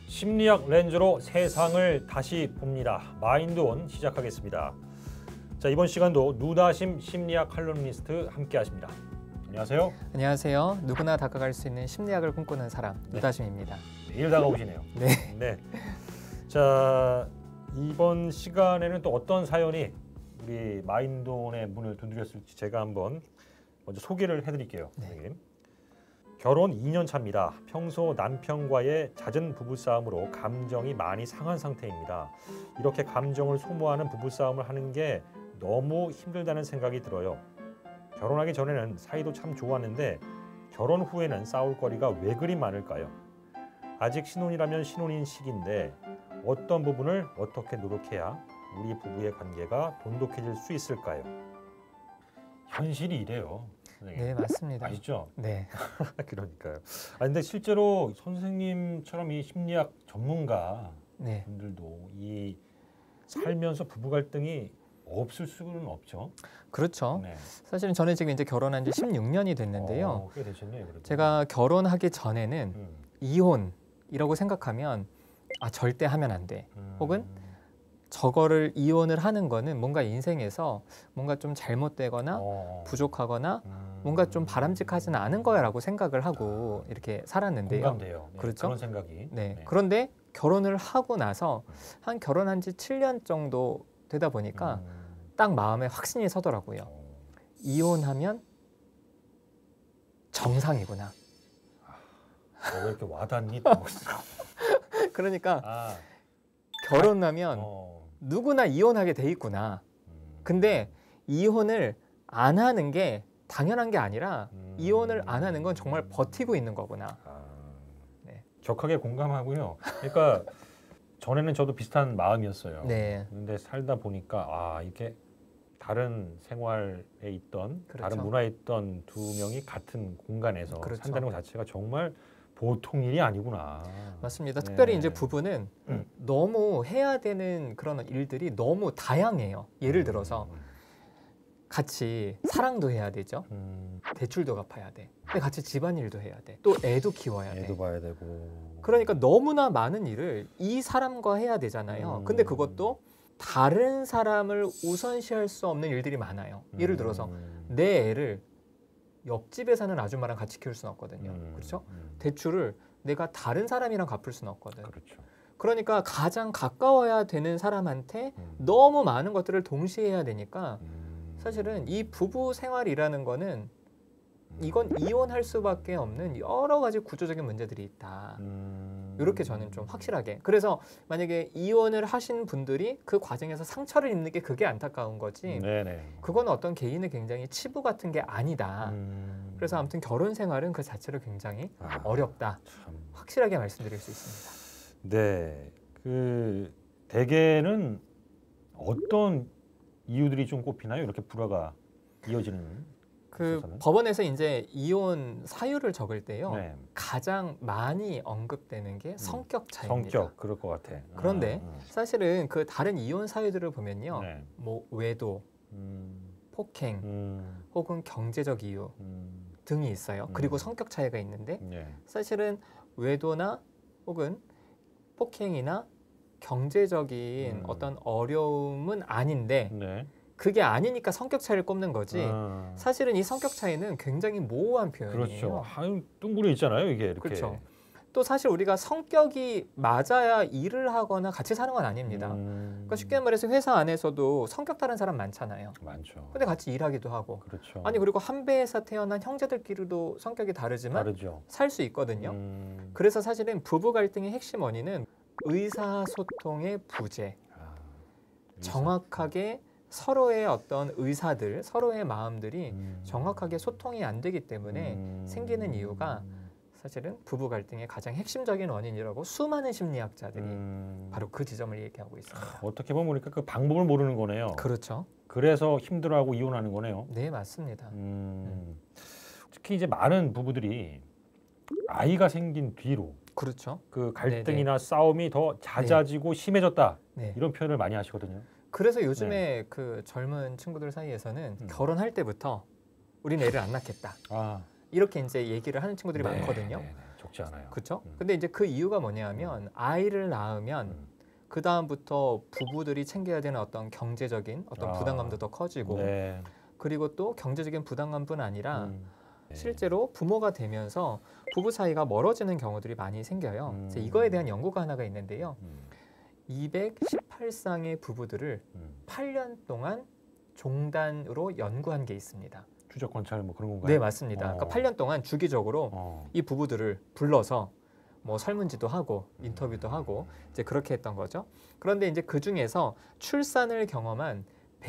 심리학 렌즈로 세상을 다시 봅니다. 마인드온 시작하겠습니다. 자, 이번 시간도 누다심 심리학 칼럼니스트 함께 하십니다. 안녕하세요. 안녕하세요. 누구나 다가갈 수 있는 심리학을 꿈꾸는 사람 누다심입니다. 매일 다가오시네요. 네. 자, 이번 시간에는 또 어떤 사연이 우리 마인드온의 문을 두드렸을지 제가 한번 먼저 소개를 해드릴게요. 선생님. 결혼 2년 차입니다. 평소 남편과의 잦은 부부싸움으로 감정이 많이 상한 상태입니다. 이렇게 감정을 소모하는 부부싸움을 하는 게 너무 힘들다는 생각이 들어요. 결혼하기 전에는 사이도 참 좋았는데 결혼 후에는 싸울 거리가 왜 그리 많을까요? 아직 신혼이라면 신혼인 시기인데 어떤 부분을 어떻게 노력해야 우리 부부의 관계가 돈독해질 수 있을까요? 현실이 이래요. 선생님. 네, 맞습니다. 아시죠? 네. 그러니까요. 근데 실제로 선생님처럼 이 심리학 전문가 네. 분들도 이 살면서 부부 갈등이 없을 수는 없죠. 그렇죠. 네. 사실은 저는 지금 이제 결혼한 지 16년이 됐는데요. 꽤 되셨네요. 그래도. 제가 결혼하기 전에는 이혼이라고 생각하면 절대 하면 안 돼. 혹은 저거를 이혼을 하는 거는 뭔가 인생에서 뭔가 좀 잘못되거나 부족하거나 뭔가 좀 바람직하지는 않은 거야라고 생각을 하고 이렇게 살았는데요. 공감돼요. 네, 그렇죠? 그런 생각이. 네. 그런데 결혼을 하고 나서 한 결혼한 지 7년 정도 되다 보니까 딱 마음에 확신이 서더라고요. 이혼하면 정상이구나. 왜 이렇게 와닿니? 그러니까 결혼하면 누구나 이혼하게 돼 있구나. 근데 이혼을 안 하는 게 당연한 게 아니라 이혼을 안 하는 건 정말 버티고 있는 거구나. 네. 격하게 공감하고요. 그러니까 전에는 저도 비슷한 마음이었어요. 네. 근데 살다 보니까 이렇게 다른 생활에 있던 그렇죠. 다른 문화에 있던 두 명이 같은 공간에서 그렇죠. 산다는 것 자체가 정말 보통 일이 아니구나. 맞습니다. 네. 특별히 이제 부부는 너무 해야 되는 그런 일들이 너무 다양해요. 예를 들어서 같이 사랑도 해야 되죠. 대출도 갚아야 돼. 근데 같이 집안일도 해야 돼. 또 애도 키워야 돼. 애도 봐야 되고. 그러니까 너무나 많은 일을 이 사람과 해야 되잖아요. 근데 그것도 다른 사람을 우선시할 수 없는 일들이 많아요. 예를 들어서 내 애를 옆집에 사는 아줌마랑 같이 키울 수는 없거든요. 그렇죠? 대출을 내가 다른 사람이랑 갚을 수는 없거든. 그렇죠. 그러니까 가장 가까워야 되는 사람한테 너무 많은 것들을 동시에 해야 되니까 사실은 이 부부 생활이라는 거는 이건 이혼할 수밖에 없는 여러 가지 구조적인 문제들이 있다. 이렇게 저는 좀 확실하게. 그래서 만약에 이혼을 하신 분들이 그 과정에서 상처를 입는 게 그게 안타까운 거지. 그건 어떤 개인의 굉장히 치부 같은 게 아니다. 그래서 아무튼 결혼 생활은 그 자체로 굉장히 어렵다. 참. 확실하게 말씀드릴 수 있습니다. 네. 대개는 어떤 이유들이 좀 꼽히나요? 이렇게 불화가 이어지는 있어서는? 법원에서 이제 이혼 사유를 적을 때요. 네. 가장 많이 언급되는 게 성격 차이입니다. 성격 그럴 것 같아. 그런데 사실은 그 다른 이혼 사유들을 보면요. 네. 뭐 외도, 폭행, 혹은 경제적 이유 등이 있어요. 그리고 성격 차이가 있는데 사실은 외도나 혹은 폭행이나 경제적인 어떤 어려움은 아닌데 그게 아니니까 성격 차이를 꼽는 거지. 사실은 이 성격 차이는 굉장히 모호한 표현이에요. 그렇죠. 뚱그려 있잖아요, 이게 이렇게. 그렇죠. 또 사실 우리가 성격이 맞아야 일을 하거나 같이 사는 건 아닙니다. 그러니까 쉽게 말해서 회사 안에서도 성격 다른 사람 많잖아요. 많죠. 근데 같이 일하기도 하고. 그렇죠. 그리고 한 배에서 태어난 형제들끼리도 성격이 다르지만 살 수 있거든요. 그래서 사실은 부부 갈등의 핵심 원인은 의사소통의 부재. 정확하게 서로의 어떤 의사들, 서로의 마음들이 정확하게 소통이 안 되기 때문에 생기는 이유가 사실은 부부 갈등의 가장 핵심적인 원인이라고 수많은 심리학자들이 바로 그 지점을 얘기하고 있습니다. 어떻게 보면 우리가 그 방법을 모르는 거네요. 그렇죠. 그래서 힘들어하고 이혼하는 거네요. 네, 맞습니다. 특히 이제 많은 부부들이 아이가 생긴 뒤로 그렇죠. 그 갈등이나 싸움이 더 잦아지고 심해졌다. 이런 표현을 많이 하시거든요. 그래서 요즘에 그 젊은 친구들 사이에서는 결혼할 때부터 우린 애를 안 낳겠다. 이렇게 이제 얘기를 하는 친구들이 많거든요. 적지 않아요. 그렇죠? 근데 이제 그 이유가 뭐냐면 아이를 낳으면 그 다음부터 부부들이 챙겨야 되는 어떤 경제적인 어떤 부담감도 더 커지고 네. 그리고 또 경제적인 부담감뿐 아니라 네. 실제로 부모가 되면서 부부 사이가 멀어지는 경우들이 많이 생겨요. 그래서 이거에 대한 연구가 하나가 있는데요. 218쌍의 부부들을 8년 동안 종단으로 연구한 게 있습니다. 추적 관찰 뭐 그런 건가요? 네, 맞습니다. 그러니까 8년 동안 주기적으로 이 부부들을 불러서 뭐 설문지도 하고 인터뷰도 하고 이제 그렇게 했던 거죠. 그런데 이제 그 중에서 출산을 경험한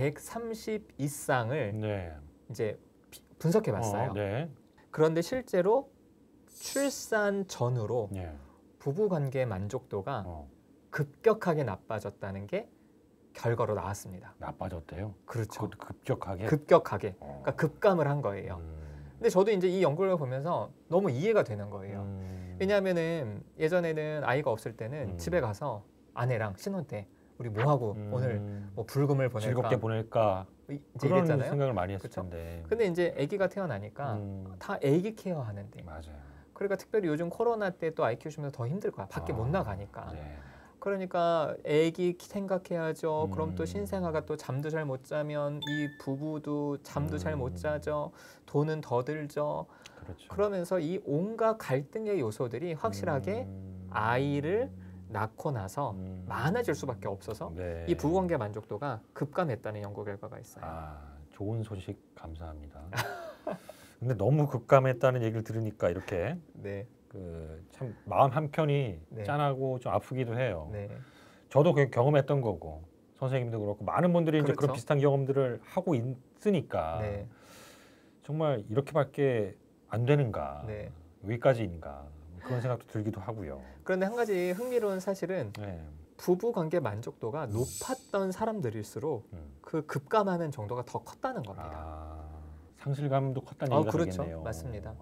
132쌍을 네. 이제 분석해 봤어요. 네. 그런데 실제로 출산 전후로 네. 부부 관계 만족도가 급격하게 나빠졌다는 게 결과로 나왔습니다. 나빠졌대요? 그렇죠. 그것도 급격하게? 급격하게. 그러니까 급감을 한 거예요. 근데 저도 이제 이 연구를 보면서 너무 이해가 되는 거예요. 왜냐하면은 예전에는 아이가 없을 때는 집에 가서 아내랑 신혼 때 우리 뭐 하고 오늘 뭐 불금을 보낼까? 즐겁게 보낼까? 이제 그런 이랬잖아요. 생각을 많이 했을 그쵸? 텐데. 근데 이제 아기가 태어나니까 다 아기 케어 하는데. 맞아요. 그러니까 특별히 요즘 코로나 때 또 아이 키우시면서 더 힘들 거야. 밖에 못 나가니까. 네. 그러니까 아기 생각해야죠. 그럼 또 신생아가 또 잠도 잘 못 자면 이 부부도 잠도 잘 못 자죠. 돈은 더 들죠. 그렇죠. 그러면서 이 온갖 갈등의 요소들이 확실하게 아이를 낳고 나서 많아질 수밖에 없어서 네. 이 부부관계 만족도가 급감했다는 연구 결과가 있어요. 좋은 소식 감사합니다. 근데 너무 급감했다는 얘기를 들으니까 이렇게 네. 참 마음 한편이 네. 짠하고 좀 아프기도 해요. 네. 저도 그 경험했던 거고 선생님도 그렇고 많은 분들이 이제 그렇죠. 그런 비슷한 경험들을 하고 있으니까 네. 정말 이렇게밖에 안 되는가? 네. 여기까지인가? 그런 생각도 들기도 하고요. 그런데 한 가지 흥미로운 사실은 네. 부부 관계 만족도가 높았던 사람들일수록 그 급감하는 정도가 더 컸다는 겁니다. 상실감도 컸다는 얘기가 그렇죠. 되겠네요. 맞습니다.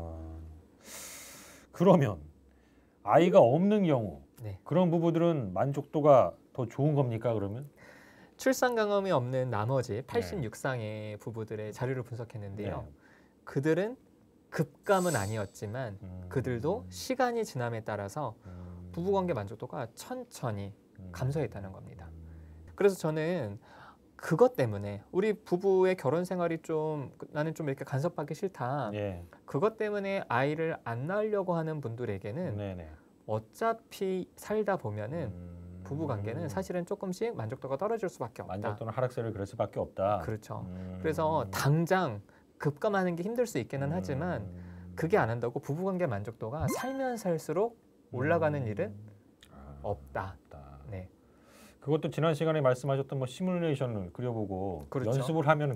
그러면 아이가 없는 경우 네. 그런 부부들은 만족도가 더 좋은 겁니까? 그러면? 출산 경험이 없는 나머지 86쌍의 부부들의 자료를 분석했는데요. 네. 그들은 급감은 아니었지만 그들도 시간이 지남에 따라서 부부관계 만족도가 천천히 감소했다는 겁니다. 그래서 저는 그것 때문에 우리 부부의 결혼 생활이 좀 나는 좀 이렇게 간섭하기 싫다. 네. 그것 때문에 아이를 안 낳으려고 하는 분들에게는 네네. 어차피 살다 보면은 부부관계는 사실은 조금씩 만족도가 떨어질 수밖에 없다. 만족도는 하락세를 그럴 수밖에 없다. 그렇죠. 그래서 당장 급감하는 게 힘들 수 있기는 하지만 그게 안 한다고 부부관계 만족도가 살면 살수록 올라가는 일은 없다. 네. 그것도 지난 시간에 말씀하셨던 뭐 시뮬레이션을 그려보고 그렇죠. 연습을 하면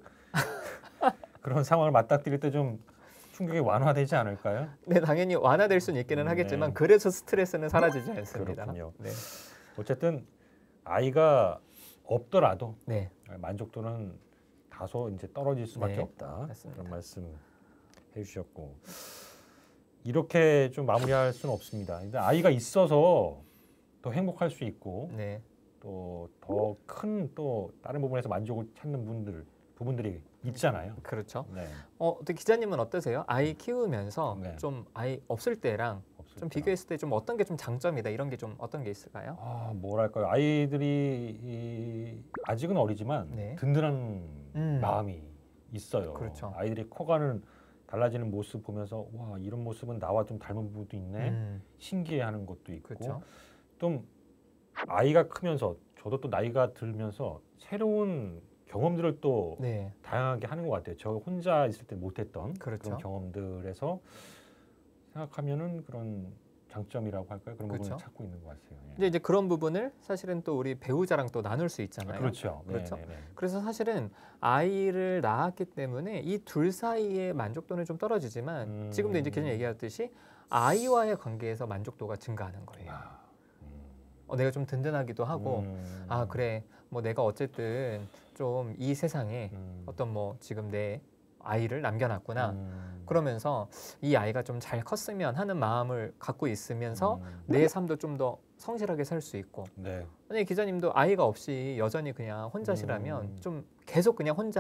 그런 상황을 맞닥뜨릴 때 좀 충격이 완화되지 않을까요? 네, 당연히 완화될 수는 있기는 하겠지만 그래서 스트레스는 사라지지 않습니다. 그렇군요. 네. 어쨌든 아이가 없더라도 네. 만족도는 다소 이제 떨어질 수밖에 네, 없다. 맞습니다. 그런 말씀 해주셨고 이렇게 좀 마무리할 수는 없습니다. 근데 아이가 있어서 더 행복할 수 있고 네. 또 더 큰 또 다른 부분에서 만족을 찾는 부분들이 있잖아요. 그렇죠. 네. 또 기자님은 어떠세요? 아이 키우면서 네. 좀 아이 없을 때랑 좀 비교했을 때 좀 어떤 게 좀 장점이다 이런 게 좀 어떤 게 있을까요? 뭐랄까요. 아이들이 아직은 어리지만 네. 든든한 마음이 있어요. 그렇죠. 아이들이 커가는 달라지는 모습 보면서 와 이런 모습은 나와 좀 닮은 부분도 있네. 신기해하는 것도 있고 그렇죠. 좀 아이가 크면서 저도 또 나이가 들면서 새로운 경험들을 또 네. 다양하게 하는 것 같아요. 저 혼자 있을 때 못했던 그렇죠. 그런 경험들에서 생각하면은 그런 장점이라고 할까요? 그런 그렇죠. 부분을 찾고 있는 것 같아요. 예. 근데 이제 그런 부분을 사실은 또 우리 배우자랑 또 나눌 수 있잖아요. 그렇죠. 그렇죠. 네네네. 그래서 사실은 아이를 낳았기 때문에 이 둘 사이의 만족도는 좀 떨어지지만 지금도 이제 기자님 얘기하듯이 아이와의 관계에서 만족도가 증가하는 거예요. 내가 좀 든든하기도 하고 그래 뭐 내가 어쨌든 좀 이 세상에 어떤 뭐 지금 내 아이를 남겨놨구나 그러면서 이 아이가 좀 잘 컸으면 하는 마음을 갖고 있으면서 내 삶도 좀 더 성실하게 살 수 있고 네. 만약에 기자님도 아이가 없이 여전히 그냥 혼자시라면 좀 계속 그냥 혼자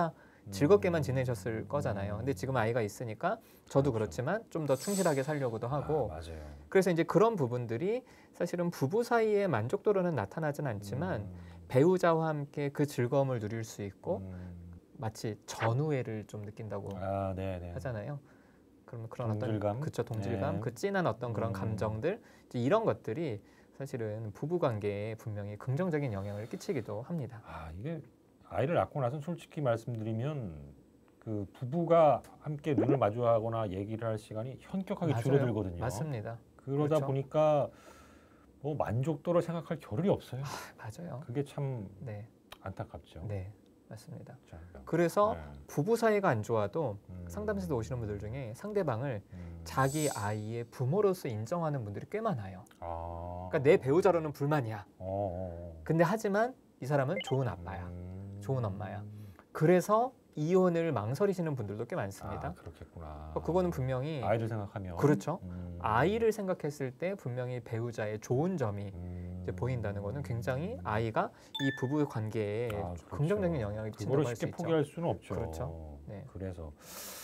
즐겁게만 지내셨을 거잖아요. 근데 지금 아이가 있으니까 저도 그렇죠. 그렇지만 좀 더 충실하게 살려고도 하고 맞아요. 그래서 이제 그런 부분들이 사실은 부부 사이의 만족도로는 나타나진 않지만 배우자와 함께 그 즐거움을 누릴 수 있고 마치 전우애를 좀 느낀다고 네네. 하잖아요. 그러면 그런 동질감? 어떤 그쵸 동질감, 네. 그 진한 어떤 그런 감정들 이제 이런 것들이 사실은 부부 관계에 분명히 긍정적인 영향을 끼치기도 합니다. 이게 아이를 낳고 나서 솔직히 말씀드리면 그 부부가 함께 눈을 마주하거나 얘기를 할 시간이 현격하게 맞아요. 줄어들거든요. 맞습니다. 그러다 그렇죠. 보니까 뭐 만족도를 생각할 겨를이 없어요. 맞아요. 그게 참 네, 안타깝죠. 네, 맞습니다. 자, 그래서 네. 부부 사이가 안 좋아도 상담실에 오시는 분들 중에 상대방을 자기 아이의 부모로서 인정하는 분들이 꽤 많아요. 그러니까 내 배우자로는 불만이야. 근데 하지만 이 사람은 좋은 아빠야. 좋은 엄마야. 그래서 이혼을 망설이시는 분들도 꽤 많습니다. 그렇겠구나. 그거는 분명히 아이를 생각하면 그렇죠. 아이를 생각했을 때 분명히 배우자의 좋은 점이 이제 보인다는 거는 굉장히 아이가 이 부부 관계에 그렇죠. 긍정적인 영향을 끼친다고 그거를 할 수 쉽게 있죠. 포기할 수는 없죠. 그렇죠. 네. 그래서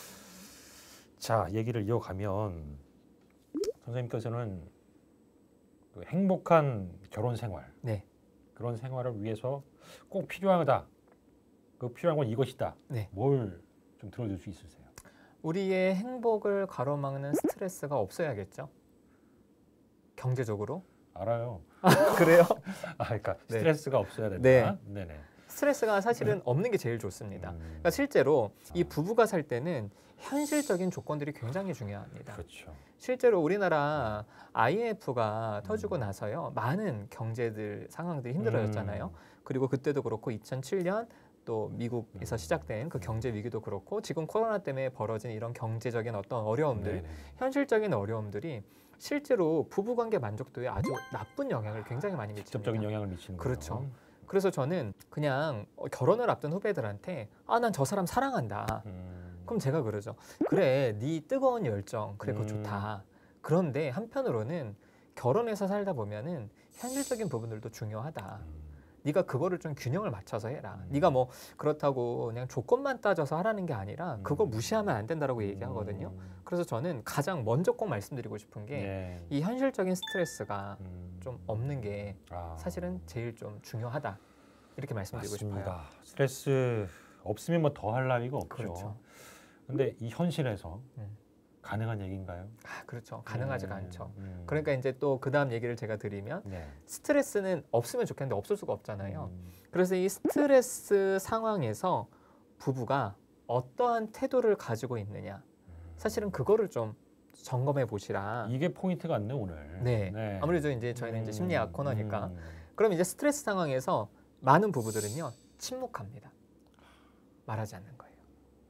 자 얘기를 이어가면 선생님께서는 그 행복한 결혼 생활, 네. 그런 생활을 위해서 꼭 필요하다. 그 필요한 건 이것이다. 네. 뭘 좀 들어줄 수 있으세요? 우리의 행복을 가로막는 스트레스가 없어야겠죠. 경제적으로. 알아요. 그래요? 그러니까 네. 스트레스가 없어야 된다. 네. 네네. 스트레스가 사실은 없는 게 제일 좋습니다. 그러니까 실제로 이 부부가 살 때는 현실적인 조건들이 굉장히 중요합니다. 그렇죠. 실제로 우리나라 IMF가 터지고 나서요 많은 경제들 상황들이 힘들어졌잖아요. 그리고 그때도 그렇고 2007년 또 미국에서 시작된 그 경제 위기도 그렇고 지금 코로나 때문에 벌어진 이런 경제적인 어떤 어려움들, 네네. 현실적인 어려움들이 실제로 부부관계 만족도에 아주 나쁜 영향을 굉장히 많이 미칩니다. 직접적인 영향을 미치는 그렇죠. 거죠. 그래서 저는 그냥 결혼을 앞둔 후배들한테 난 저 사람 사랑한다. 그럼 제가 그러죠. 그래, 네 뜨거운 열정, 그래 그거 좋다. 그런데 한편으로는 결혼해서 살다 보면은 현실적인 부분들도 중요하다. 네가 그거를 좀 균형을 맞춰서 해라. 네가 뭐 그렇다고 그냥 조건만 따져서 하라는 게 아니라 그거 무시하면 안 된다라고 얘기하거든요. 그래서 저는 가장 먼저 꼭 말씀드리고 싶은 게 이 현실적인 스트레스가 좀 없는 게 사실은 제일 좀 중요하다. 이렇게 말씀드리고 맞습니다. 싶어요. 스트레스 없으면 뭐 더 할 나위가 없죠. 그렇죠. 근데 이 현실에서 가능한 얘기인가요? 그렇죠. 가능하지가 않죠. 그러니까 이제 또 그 다음 얘기를 제가 드리면 네. 스트레스는 없으면 좋겠는데 없을 수가 없잖아요. 그래서 이 스트레스 상황에서 부부가 어떠한 태도를 가지고 있느냐. 사실은 그거를 좀 점검해 보시라. 이게 포인트 같네 오늘. 네. 아무래도 이제 저희는 이제 심리학 코너니까. 그럼 이제 스트레스 상황에서 많은 부부들은요 침묵합니다. 말하지 않는 거예요.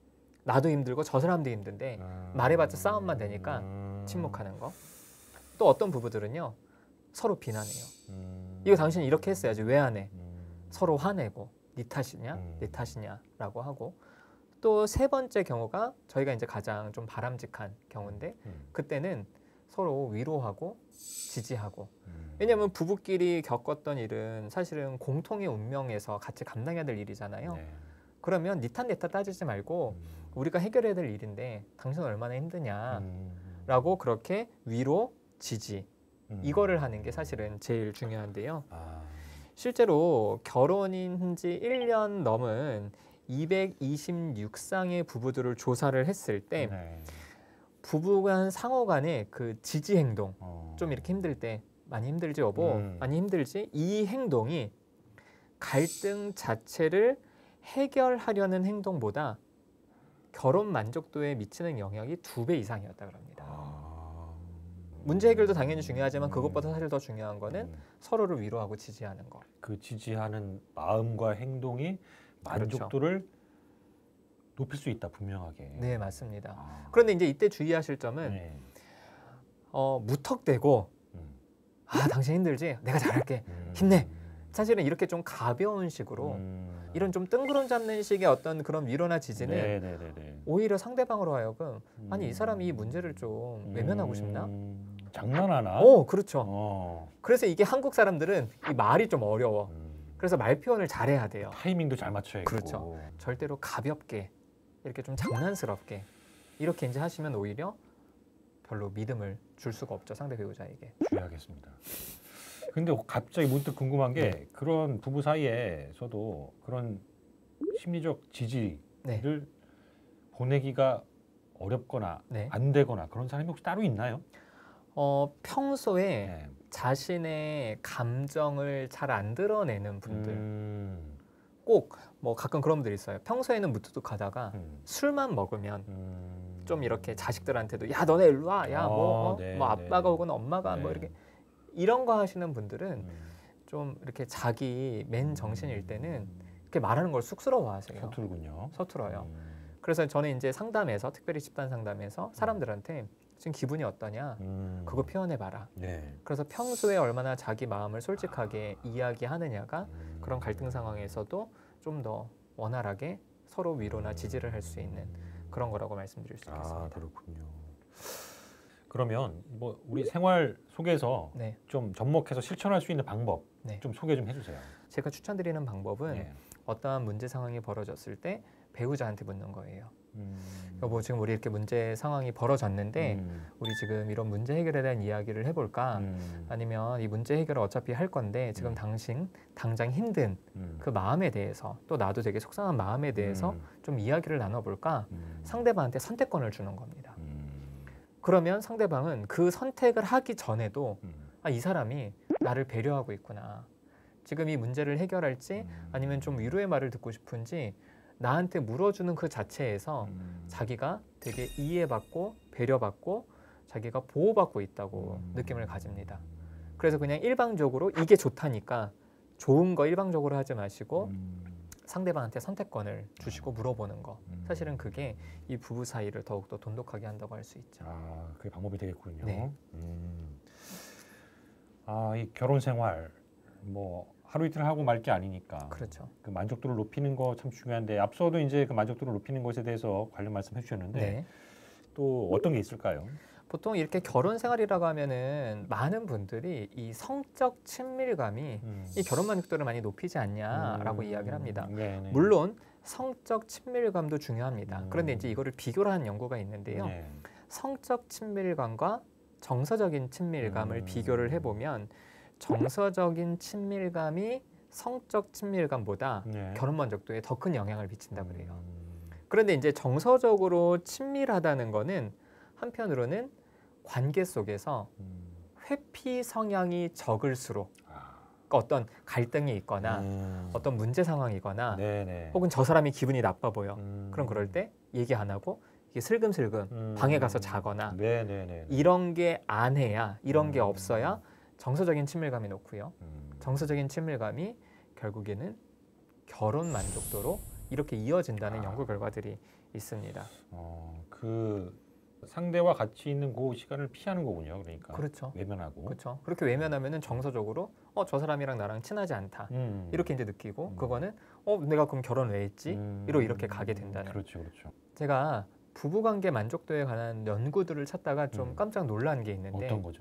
나도 힘들고 저 사람도 힘든데 말해봤자 싸움만 되니까 침묵하는 거. 또 어떤 부부들은요 서로 비난해요. 이거 당신이 이렇게 했어야지 왜 안 해? 서로 화내고 네 탓이냐 내 탓이냐라고 하고 또 세 번째 경우가 저희가 이제 가장 좀 바람직한 경우인데 그때는 서로 위로하고 지지하고 왜냐하면 부부끼리 겪었던 일은 사실은 공통의 운명에서 같이 감당해야 될 일이잖아요. 네. 그러면 네 탓 내 탓 따지지 말고 우리가 해결해야 될 일인데 당신은 얼마나 힘드냐라고 그렇게 위로, 지지 이거를 하는 게 사실은 제일 중요한데요. 실제로 결혼인 지 1년 넘은 226쌍의 부부들을 조사를 했을 때 네. 부부간 상호 간의 그 지지 행동 좀 이렇게 힘들 때 많이 힘들지 여보 많이 힘들지 이 행동이 갈등 자체를 해결하려는 행동보다 결혼 만족도에 미치는 영향이 2배 이상이었다 그럽니다. 문제 해결도 당연히 중요하지만 그것보다 사실 더 중요한 거는 서로를 위로하고 지지하는 거. 그 지지하는 마음과 행동이 만족도를 높일 수 있다 분명하게. 네 맞습니다. 그런데 이제 이때 주의하실 점은 무턱대고 당신 힘들지? 내가 잘할게. 힘내. 사실은 이렇게 좀 가벼운 식으로 이런 좀 뜬구름 잡는 식의 어떤 그런 위로나 지지는 오히려 상대방으로 하여금 아니 이 사람이 이 문제를 좀 외면하고 싶나? 장난하나? 그렇죠. 그래서 이게 한국 사람들은 이 말이 좀 어려워. 그래서 말 표현을 잘해야 돼요. 타이밍도 잘 맞춰야 고 그렇죠. 절대로 가볍게 이렇게 좀 장난스럽게 이렇게 이제 하시면 오히려 별로 믿음을 줄 수가 없죠, 상대 배우자에게. 주의하겠습니다. 근데 갑자기 문득 궁금한 게 네. 그런 부부 사이에서도 그런 심리적 지지를 네. 보내기가 어렵거나 네. 안 되거나 그런 사람이 혹시 따로 있나요? 평소에 네. 자신의 감정을 잘 안 드러내는 분들 꼭 뭐 가끔 그런 분들이 있어요. 평소에는 무뚝뚝하다가 술만 먹으면 좀 이렇게 자식들한테도 야 너네 일로 와, 야 뭐 네, 뭐 아빠가 네. 오거나 엄마가 네. 뭐 이렇게 이런 거 하시는 분들은 좀 이렇게 자기 맨 정신일 때는 이렇게 말하는 걸 쑥스러워하세요. 서툴군요. 서툴어요. 그래서 저는 이제 상담에서 특별히 집단 상담에서 사람들한테 지금 기분이 어떠냐 그거 표현해봐라. 네. 그래서 평소에 얼마나 자기 마음을 솔직하게 이야기하느냐가 그런 갈등 상황에서도 좀 더 원활하게 서로 위로나 지지를 할 수 있는 그런 거라고 말씀드릴 수 있겠습니다. 아, 그렇군요. 그러면 뭐 우리 생활 속에서 네. 좀 접목해서 실천할 수 있는 방법 네. 좀 소개 좀 해주세요. 제가 추천드리는 방법은 네. 어떠한 문제 상황이 벌어졌을 때 배우자한테 묻는 거예요. 여보, 지금 우리 이렇게 문제 상황이 벌어졌는데 우리 지금 이런 문제 해결에 대한 이야기를 해볼까? 아니면 이 문제 해결을 어차피 할 건데 지금 당장 힘든 그 마음에 대해서 또 나도 되게 속상한 마음에 대해서 좀 이야기를 나눠볼까? 상대방한테 선택권을 주는 겁니다. 그러면 상대방은 그 선택을 하기 전에도 아, 이 사람이 나를 배려하고 있구나. 지금 이 문제를 해결할지 아니면 좀 위로의 말을 듣고 싶은지 나한테 물어주는 그 자체에서 자기가 되게 이해받고 배려받고 자기가 보호받고 있다고 느낌을 가집니다. 그래서 그냥 일방적으로 이게 좋다니까 좋은 거 일방적으로 하지 마시고 상대방한테 선택권을 주시고 물어보는 거. 사실은 그게 이 부부 사이를 더욱더 돈독하게 한다고 할 수 있죠. 아, 그게 방법이 되겠군요. 네. 아, 이 결혼 생활 뭐 하루 이틀 하고 말 게 아니니까. 그렇죠. 그 만족도를 높이는 거 참 중요한데 앞서도 이제 그 만족도를 높이는 것에 대해서 관련 말씀해 주셨는데 네. 또 어떤 게 있을까요? 보통 이렇게 결혼 생활이라고 하면은 많은 분들이 이 성적 친밀감이 이 결혼 만족도를 많이 높이지 않냐라고 이야기를 합니다. 네네. 물론 성적 친밀감도 중요합니다. 그런데 이제 이거를 비교를 한 연구가 있는데요. 네. 성적 친밀감과 정서적인 친밀감을 비교를 해보면 정서적인 친밀감이 성적 친밀감보다 네. 결혼 만족도에 더 큰 영향을 미친다고 그래요. 그런데 이제 정서적으로 친밀하다는 거는 한편으로는 관계 속에서 회피 성향이 적을수록 그러니까 어떤 갈등이 있거나 어떤 문제 상황이거나 네네. 혹은 저 사람이 기분이 나빠 보여. 그럼 그럴 때 얘기 안 하고 이게 슬금슬금 방에 가서 자거나 네네네. 이런 게 안 해야 이런 게 없어야 정서적인 친밀감이 높고요. 정서적인 친밀감이 결국에는 결혼 만족도로 이렇게 이어진다는 연구 결과들이 있습니다. 그 상대와 같이 있는 그 시간을 피하는 거군요. 그러니까 그렇죠. 외면하고. 그렇죠. 그렇게 외면하면은 정서적으로 저 사람이랑 나랑 친하지 않다. 이렇게 이제 느끼고 그거는 내가 그럼 결혼 왜 했지? 이렇게 가게 된다는. 그렇죠, 그렇죠. 제가 부부관계 만족도에 관한 연구들을 찾다가 좀 깜짝 놀란 게 있는데 어떤 거죠?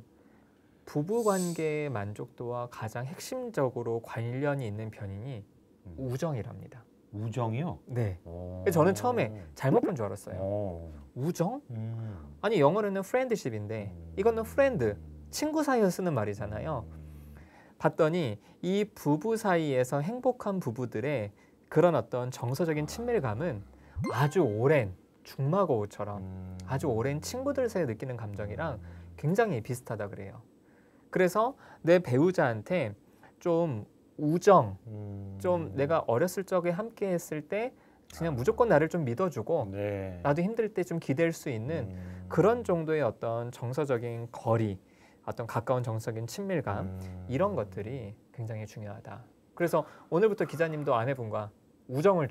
부부관계의 만족도와 가장 핵심적으로 관련이 있는 편인이 우정이랍니다. 우정이요? 네. 저는 처음에 잘못 본 줄 알았어요. 우정? 아니 영어로는 friendship인데 이거는 friend, 친구 사이에서 쓰는 말이잖아요. 봤더니 이 부부 사이에서 행복한 부부들의 그런 어떤 정서적인 친밀감은 아주 오랜 중마고우처럼 아주 오랜 친구들 사이에 느끼는 감정이랑 굉장히 비슷하다 그래요. 그래서 내 배우자한테 좀 우정, 좀 내가 어렸을 적에 함께 했을 때 그냥 무조건 나를 좀 믿어주고 네. 나도 힘들 때 좀 기댈 수 있는 그런 정도의 어떤 정서적인 거리, 어떤 가까운 정서적인 친밀감 이런 것들이 굉장히 중요하다. 그래서 오늘부터 기자님도 아내분과 우정을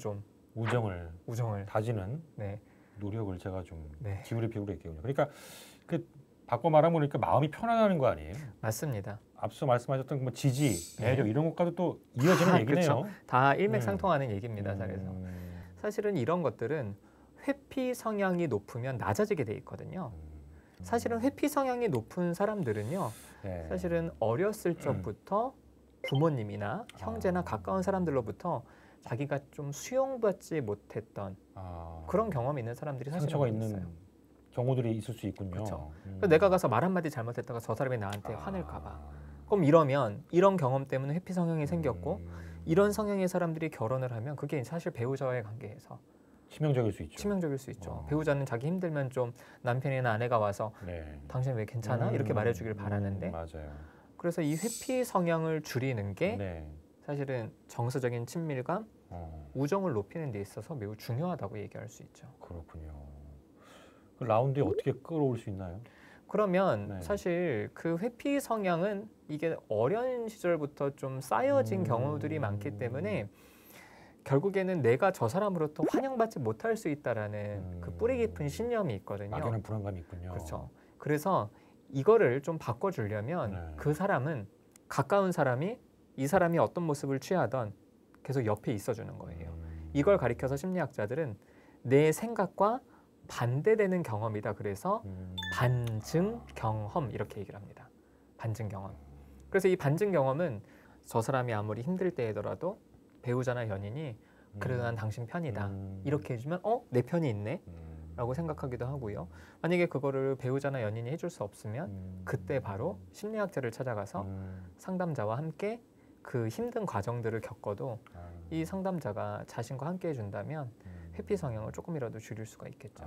다지는 네. 노력을 제가 좀 네. 기울이겠군요. 그러니까 그 바꿔 말하면 그러니까 마음이 편안하는 거 아니에요? 맞습니다. 앞서 말씀하셨던 뭐 지지, 배려 이런 것과도 또 이어지는 얘기네요. 그렇죠. 다 일맥상통하는 얘기입니다. 그래서 사실은 이런 것들은 회피 성향이 높으면 낮아지게 돼 있거든요. 사실은 회피 성향이 높은 사람들은요. 네. 사실은 어렸을 적부터 부모님이나 형제나 가까운 사람들로부터 자기가 좀 수용받지 못했던 그런 경험이 있는 사람들이 사실 상처가 있어요. 있는 경우들이 있을 수 있군요. 그렇죠. 그래서 내가 가서 말 한마디 잘못했다가 저 사람이 나한테 화낼까 봐. 그럼 이러면 이런 경험 때문에 회피 성향이 생겼고 이런 성향의 사람들이 결혼을 하면 그게 사실 배우자와의 관계에서 치명적일 수 있죠. 치명적일 수 있죠. 배우자는 자기 힘들면 좀 남편이나 아내가 와서 네. 당신 왜 괜찮아? 이렇게 말해주길 바라는데 맞아요. 그래서 이 회피 성향을 줄이는 게 네. 사실은 정서적인 친밀감, 우정을 높이는 데 있어서 매우 중요하다고 얘기할 수 있죠. 그렇군요. 그 라운드에 어떻게 끌어올 수 있나요? 그러면 네. 사실 그 회피 성향은 이게 어린 시절부터 좀 쌓여진 경우들이 많기 때문에 결국에는 내가 저 사람으로부터 환영받지 못할 수 있다라는 그 뿌리 깊은 신념이 있거든요. 막연한 불안감이 있군요. 그렇죠. 그래서 이거를 좀 바꿔주려면 네. 그 사람은 가까운 사람이 이 사람이 어떤 모습을 취하던 계속 옆에 있어주는 거예요. 이걸 가리켜서 심리학자들은 내 생각과 반대되는 경험이다. 그래서 반증 경험 이렇게 얘기를 합니다. 반증 경험. 그래서 이 반증 경험은 저 사람이 아무리 힘들 때더라도 배우자나 연인이 그래도 난 당신 편이다. 이렇게 해주면 내 편이 있네. 라고 생각하기도 하고요. 만약에 그거를 배우자나 연인이 해줄 수 없으면 그때 바로 심리학자를 찾아가서 상담자와 함께 그 힘든 과정들을 겪어도 이 상담자가 자신과 함께 해준다면 회피 성향을 조금이라도 줄일 수가 있겠죠.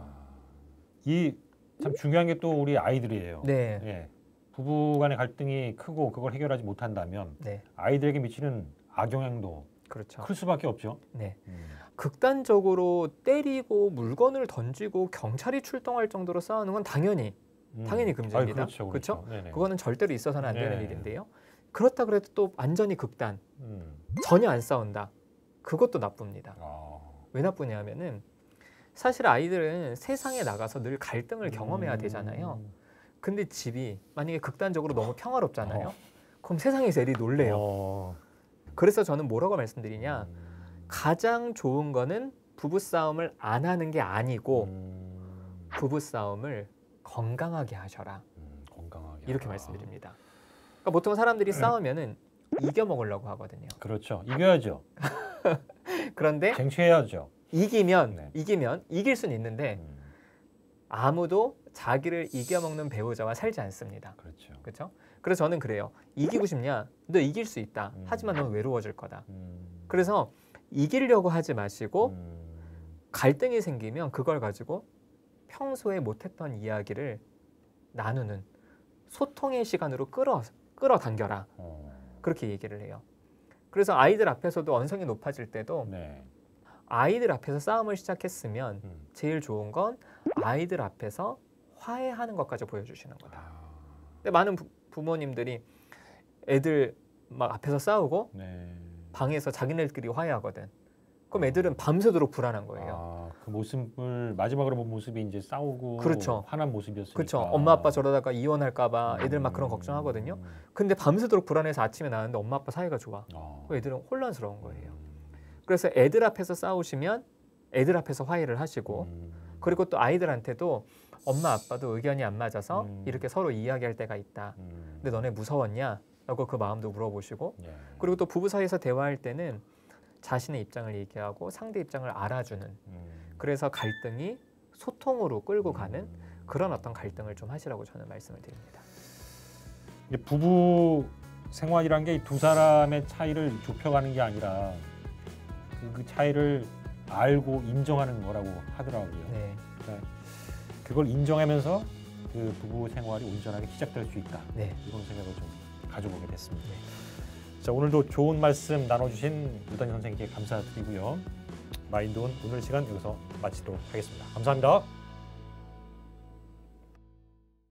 이 참 중요한 게 또 우리 아이들이에요. 네. 예. 부부 간의 갈등이 크고 그걸 해결하지 못한다면 네. 아이들에게 미치는 악영향도 그렇죠. 클 수밖에 없죠. 네. 극단적으로 때리고 물건을 던지고 경찰이 출동할 정도로 싸우는 건 당연히 금지입니다. 그렇죠. 그렇죠? 네네. 그거는 절대로 있어서는 안 되는 네. 일인데요. 그렇다 그래도 또 완전히 극단, 전혀 안 싸운다. 그것도 나쁩니다. 왜 나쁘냐 하면은 사실 아이들은 세상에 나가서 늘 갈등을 경험해야 되잖아요. 근데 집이 만약에 극단적으로 너무 평화롭잖아요. 그럼 세상에서 애들이 놀래요. 그래서 저는 뭐라고 말씀드리냐. 가장 좋은 거는 부부싸움을 안 하는 게 아니고 부부싸움을 건강하게 하셔라. 건강하게 이렇게 말씀드립니다. 그러니까 보통 사람들이 싸우면은 이겨먹으려고 하거든요. 그렇죠. 이겨야죠. 그런데 쟁취해야죠. 이기면 이길 수는 있는데 아무도 자기를 이겨먹는 배우자와 살지 않습니다. 그렇죠. 그렇죠? 그래서 저는 그래요. 이기고 싶냐? 너 이길 수 있다. 하지만 넌 외로워질 거다. 그래서 이기려고 하지 마시고 갈등이 생기면 그걸 가지고 평소에 못했던 이야기를 나누는 소통의 시간으로 끌어당겨라. 그렇게 얘기를 해요. 그래서 아이들 앞에서도 언성이 높아질 때도 네. 아이들 앞에서 싸움을 시작했으면 제일 좋은 건 아이들 앞에서 화해하는 것까지 보여주시는 거다. 근데 많은 부모님들이 애들 막 앞에서 싸우고 네. 방에서 자기네들끼리 화해하거든. 그럼 애들은 밤새도록 불안한 거예요. 그 모습을 마지막으로 본 모습이 이제 싸우고 그렇죠. 화난 모습이었으니까. 그렇죠. 엄마 아빠 저러다가 이혼할까 봐 애들 막 그런 걱정하거든요. 근데 밤새도록 불안해서 아침에 나왔는데 엄마 아빠 사이가 좋아. 그럼 애들은 혼란스러운 거예요. 그래서 애들 앞에서 싸우시면 애들 앞에서 화해를 하시고 그리고 또 아이들한테도 엄마 아빠도 의견이 안 맞아서 이렇게 서로 이야기할 때가 있다. 근데 너네 무서웠냐? 라고 그 마음도 물어보시고 그리고 또 부부 사이에서 대화할 때는 자신의 입장을 얘기하고 상대 입장을 알아주는 그래서 갈등이 소통으로 끌고 가는 그런 어떤 갈등을 좀 하시라고 저는 말씀을 드립니다. 부부 생활이란 게 두 사람의 차이를 좁혀가는 게 아니라 그 차이를 알고 인정하는 거라고 하더라고요. 네. 그러니까 그걸 인정하면서 그 부부 생활이 온전하게 시작될 수 있다. 네. 이런 생각을 좀 가져보게 됐습니다. 자, 오늘도 좋은 말씀 나눠주신 유단희 선생님께 감사드리고요. 마인드온 오늘 시간 여기서 마치도록 하겠습니다. 감사합니다.